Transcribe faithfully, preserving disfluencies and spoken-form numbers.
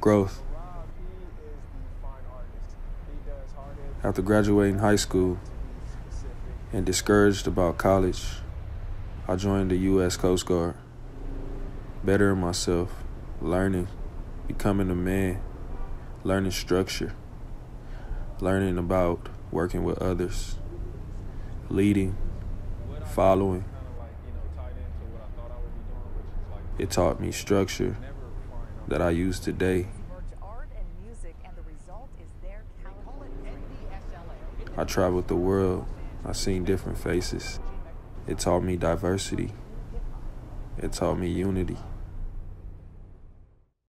Growth. After graduating high school and discouraged about college, I joined the U S Coast Guard, bettering myself, learning, becoming a man, learning structure, learning about working with others, leading, following. It taught me structure that I use today. I traveled the world. I seen different faces. It taught me diversity. It taught me unity.